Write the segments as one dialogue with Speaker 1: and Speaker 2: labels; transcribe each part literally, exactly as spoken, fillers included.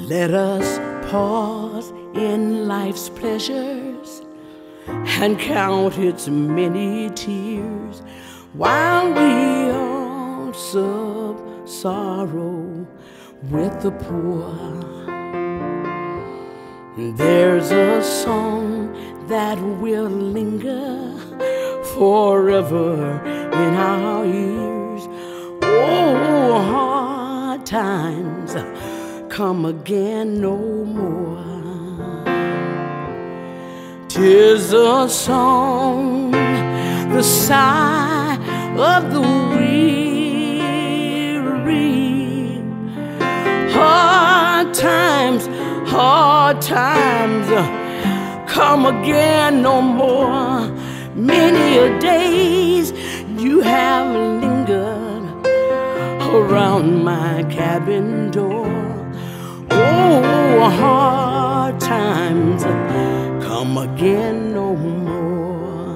Speaker 1: Let us pause in life's pleasures and count its many tears, while we all sub sorrow with the poor. There's a song that will linger forever in our ears. Oh, hard times come again no more. 'Tis a song, the sigh of the weary. Hard times, hard times come again no more. Many a days you have lingered around my cabin door. Oh, hard times come again no more.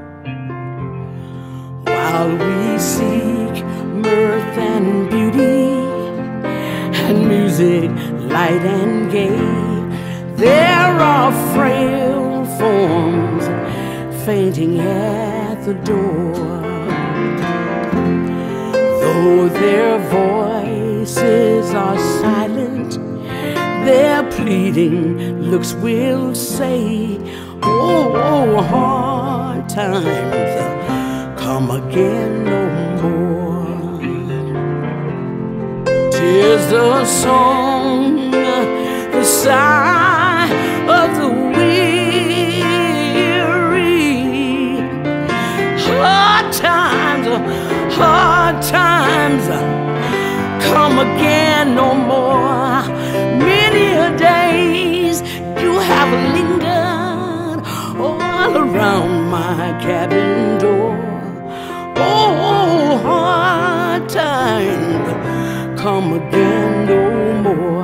Speaker 1: While we seek mirth and beauty and music light and gay, there are frail forms fainting at the door. Though their voices are silent, their pleading looks will say, oh, hard times come again no more. 'Tis the song, the sigh of the weary. Hard times, hard times come again no more. Many a days you have lingered all around my cabin door. Oh, hard times come again no more.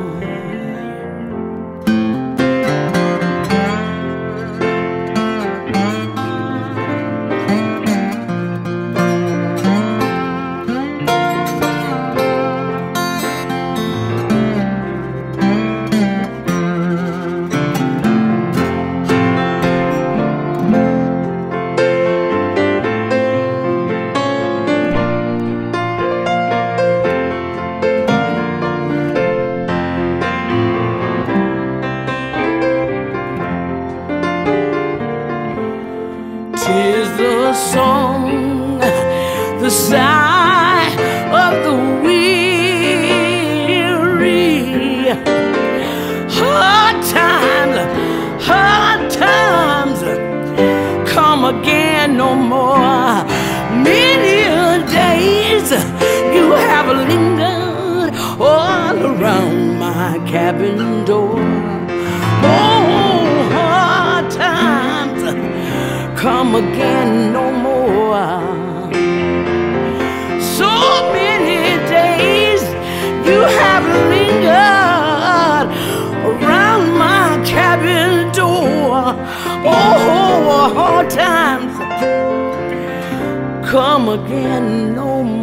Speaker 1: Tis the song, the sigh of the weary. Hard times, hard times come again no more. Many a days you have lingered all around my cabin door. Oh, hard times come again no more. So many days you have lingered around my cabin door. Oh, hard times come again no more.